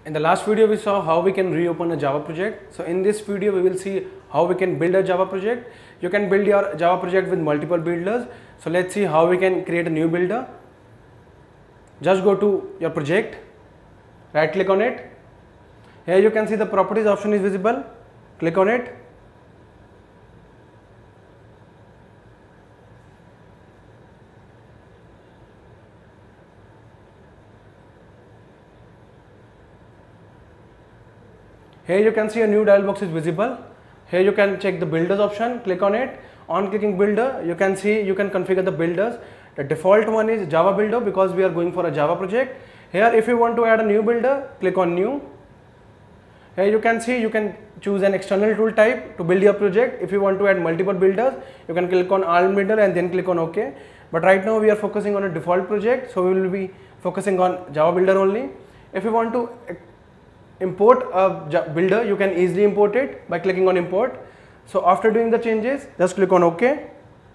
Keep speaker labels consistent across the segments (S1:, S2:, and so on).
S1: In the last video we saw how we can reopen a Java project. So in this video we will see how we can build a Java project. You can build your Java project with multiple builders. So let's see how we can create a new builder. Just go to your project, right click on it. Here you can see the properties option is visible. Click on it. Here you can see a new dialog box is visible. Here you can check the builders option, click on it. On clicking builder, you can see you can configure the builders. The default one is Java builder because we are going for a Java project. Here if you want to add a new builder, click on new. Here you can see you can choose an external tool type to build your project. If you want to add multiple builders, you can click on all builder and then click on OK. But right now we are focusing on a default project, so we will be focusing on Java builder only. If you want to import a builder, you can easily import it by clicking on import. So after doing the changes, just click on OK.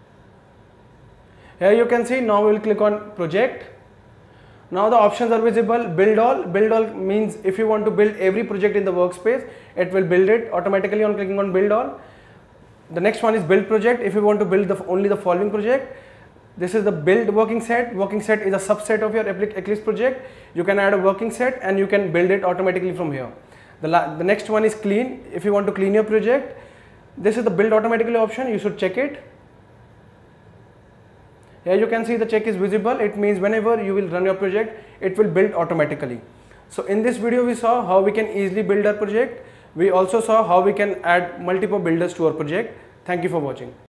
S1: Here you can see now we will click on project. Now the options are visible. Build all. Build all means if you want to build every project in the workspace, it will build it automatically on clicking on build all. The next one is build project. If you want to build only the following project, this is the build working set. Working set is a subset of your Eclipse project. You can add a working set and you can build it automatically from here. The next one is clean. If you want to clean your project, this is the build automatically option. You should check it. Here you can see the check is visible. It means whenever you will run your project, it will build automatically. So in this video we saw how we can easily build our project. We also saw how we can add multiple builders to our project. Thank you for watching.